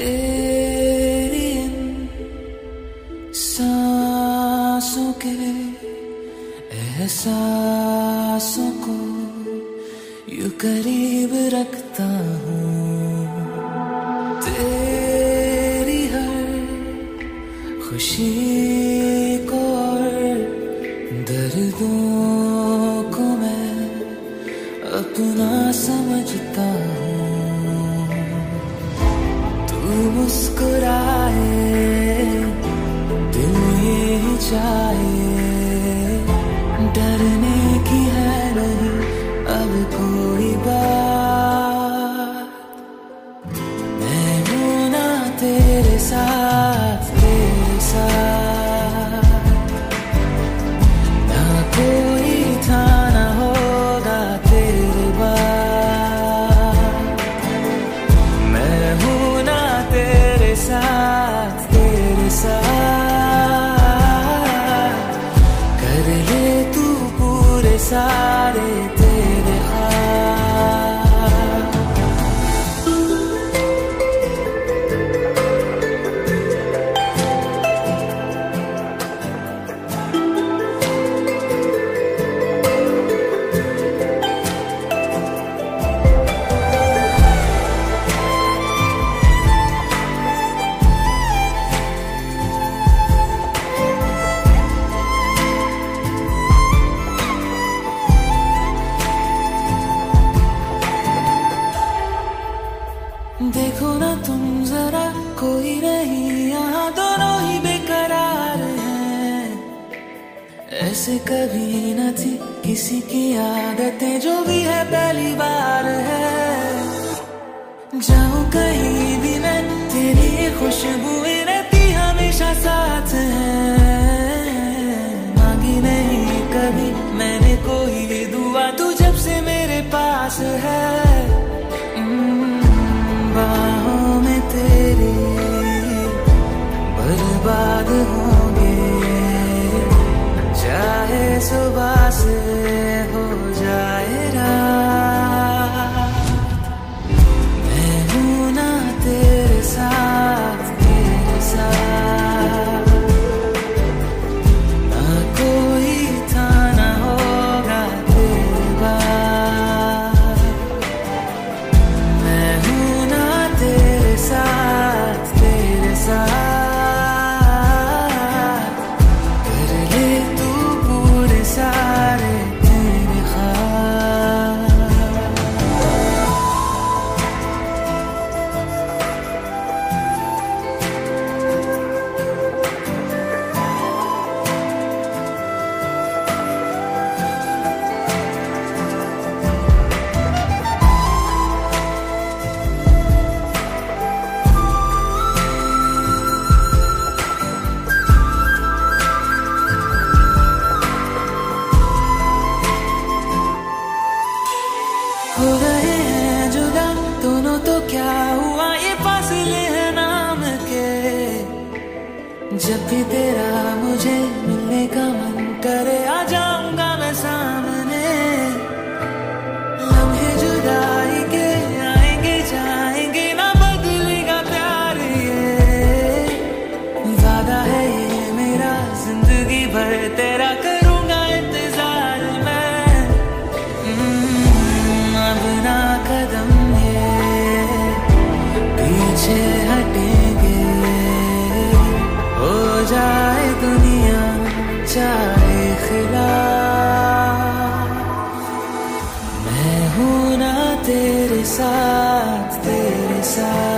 तेरी इन सांसों के एहसासों को यूं करीब रखता हूँ। तेरी हर खुशी को और दर्दों को मैं अपना समझता हूँ। तू मुस्कुराए दिल ये चाहे, डरने की है नहीं अब कोई बात। मैं हूं ना तेरे साथ, तेरे साथ ना कोई था ना होगा तेरे बाद। मैं हूं ना तेरे साथ, तेरे साथ कर ले तू पूरे सारे तेरे ख्वाब। देखो ना तुम जरा, कोई नहीं यहाँ, दोनों ही बेकरार हैं। ऐसे कभी न थी किसी की आदतें, जो भी है पहली बार है। जाऊं कहीं भी मैं तेरी खुशबुएं रहती हमेशा साथ है। मांगी नहीं कभी मैंने कोई दुआ, तू जब से मेरे पास है। बाहों में तेरी बर्बाद होंगे, चाहे सुबह से हो जाए रात। मैं हूं ना तेरे साथ, तेरे साथ ना कोई था ना होगा तेरे बाद। मैं हूं ना तेरे साथ, तेरे साथ कर ले तू पूरे सारे तेरे ख्वाब। हो रहे हैं जुदा दोनों तो क्या हुआ, ये फासले हैं नाम के। जब भी तेरा मुझे मिलने का मन करे, आ जाऊंगा मैं सामने। लम्हे जुदाई के आएंगे जाएंगे, ना बदलेगा प्यार ये। वादा है ये मेरा जिंदगी भर तेरा करूंगा इंतजार मैं। अब ना कदम ये पीछे हटेंगे, हो जाए दुनिया चाहे खिलाफ। मैं हूं ना तेरे साथ, तेरे साथ